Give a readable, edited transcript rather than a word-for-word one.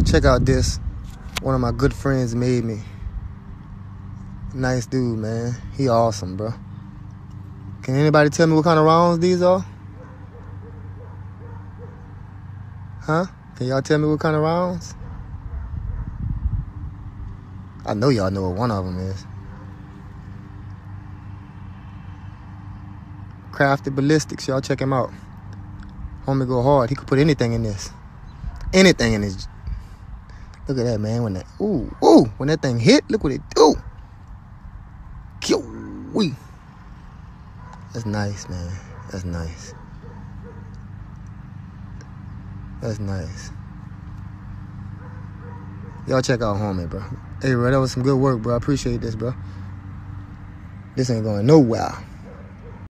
Check out this. One of my good friends made me. Nice dude, man. He awesome, bro. Can anybody tell me what kind of rounds these are? Huh? Can y'all tell me what kind of rounds? I know y'all know what one of them is. Crafted Ballistics. Y'all check him out. Homie go hard. He could put anything in this. Anything in this. Look at that, man. When that, ooh, when that thing hit, look what it do. Wee. That's nice, man. That's nice. That's nice. Y'all check out homie, bro. Hey, bro, that was some good work, bro. I appreciate this, bro. This ain't going nowhere.